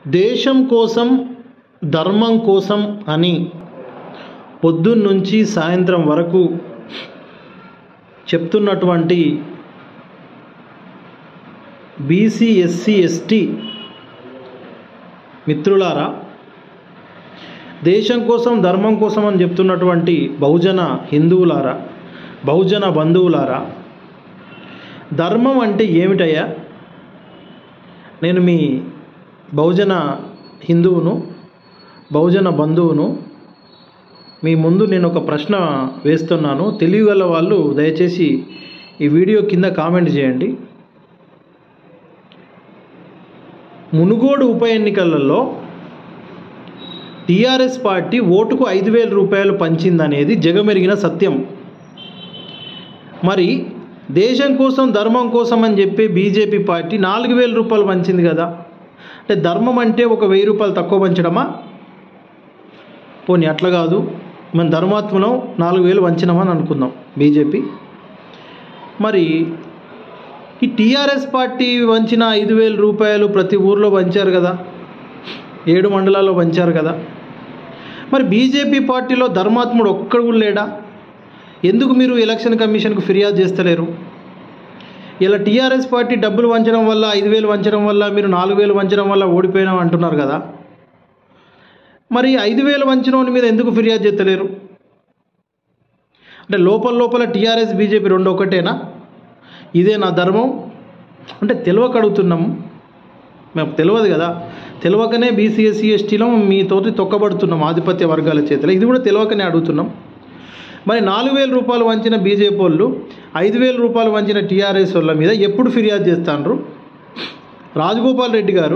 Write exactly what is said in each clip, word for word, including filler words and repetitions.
దేశం కోసం ధర్మం కోసం అని పొద్దున్నుంచి సాయంత్రం వరకు చెప్తున్నటువంటి బీసీ ఎస్సీ ఎస్టీ మిత్రులారా, దేశం కోసం ధర్మం కోసం అని చెప్తున్నటువంటి బహుజన హిందువులారా, బహుజన బంధువులారా, ధర్మం అంటే ఏమిటయ్యా? నేను మీ బహుజన హిందువును, బహుజన బంధువును. మీ ముందు నేను ఒక ప్రశ్న వేస్తున్నాను. తెలియగల వాళ్ళు దయచేసి ఈ వీడియో కింద కామెంట్ చేయండి. మునుగోడు ఉప ఎన్నికలలో టీఆర్ఎస్ పార్టీ ఓటుకు ఐదు వేల రూపాయలు పంచిందనేది జగమెరిగిన సత్యం. మరి దేశం కోసం ధర్మం కోసం అని చెప్పి బీజేపీ పార్టీ నాలుగు వేల రూపాయలు పంచింది కదా. అంటే ధర్మం అంటే ఒక వెయ్యి రూపాయలు తక్కువ పంచడమా? పోనీ అట్లా కాదు, మనం ధర్మాత్మలో నాలుగు వేలు వంచినామని అనుకుందాం బీజేపీ. మరి ఈ టీఆర్ఎస్ పార్టీ వంచిన ఐదు వేల రూపాయలు ప్రతి ఊర్లో పంచారు కదా, ఏడు మండలాల్లో పంచారు కదా. మరి బీజేపీ పార్టీలో ధర్మాత్ముడు ఒక్కడు కూడా లేడా? ఎందుకు మీరు ఎలక్షన్ కమిషన్కు ఫిర్యాదు చేస్తలేరు? ఇలా టీఆర్ఎస్ పార్టీ డబ్బులు వంచడం వల్ల, ఐదు వేలు వంచడం వల్ల, మీరు నాలుగు వేలు వంచడం వల్ల ఓడిపోయినాం అంటున్నారు కదా. మరి ఐదు వేలు వంచినోని మీద ఎందుకు ఫిర్యాదు చేస్తలేరు? అంటే లోపల లోపల టీఆర్ఎస్ బీజేపీ రెండు ఒకటేనా? ఇదే నా ధర్మం అంటే తెలియక అడుగుతున్నాము. మేము తెలియదు కదా, తెలియకనే బీసీ ఎస్సీ ఎస్టీలో మీతోటి తొక్కబడుతున్నాం ఆధిపత్య వర్గాల చేతిలో. ఇది కూడా తెలియకనే అడుగుతున్నాం. మరి నాలుగు వేల రూపాయలు వంచిన బీజేపీ వాళ్ళు ఐదు వేల రూపాయలు వంచిన టీఆర్ఎస్ వాళ్ళ మీద ఎప్పుడు ఫిర్యాదు చేస్తాండ్రు? రాజగోపాల్ రెడ్డి గారు,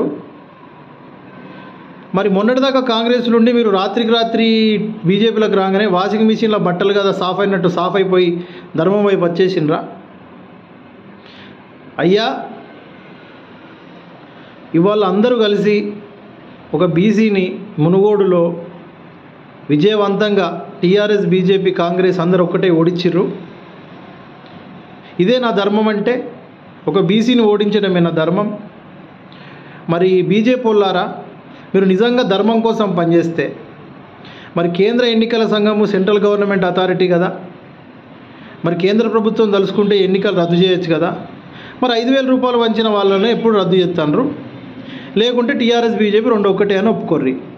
మరి మొన్నటిదాకా కాంగ్రెస్ నుండి మీరు రాత్రికి రాత్రి బీజేపీలోకి రాగానే వాషింగ్ మిషన్లో బట్టలు కదా సాఫ్ అయినట్టు సాఫ్ అయిపోయి ధర్మం వైపు వచ్చేసిండ్రా? అయ్యా, ఇవాళ అందరూ కలిసి ఒక బీసీని మునుగోడులో విజయవంతంగా టీఆర్ఎస్ బీజేపీ కాంగ్రెస్ అందరూ ఒక్కటే ఓడించిర్రు. ఇదే నా ధర్మం అంటే? ఒక బీసీని ఓడించడమే నా ధర్మం? మరి బీజేపీ వాళ్ళారా, మీరు నిజంగా ధర్మం కోసం పనిచేస్తే మరి కేంద్ర ఎన్నికల సంఘము సెంట్రల్ గవర్నమెంట్ అథారిటీ కదా, మరి కేంద్ర ప్రభుత్వం తలుసుకుంటే ఎన్నికలు రద్దు చేయొచ్చు కదా. మరి ఐదు వేల రూపాయలు వంచిన వాళ్ళని ఎప్పుడు రద్దు చేస్తాండ్రు? లేకుంటే టీఆర్ఎస్ బీజేపీ రెండు ఒక్కటే అని ఒప్పుకోర్రి.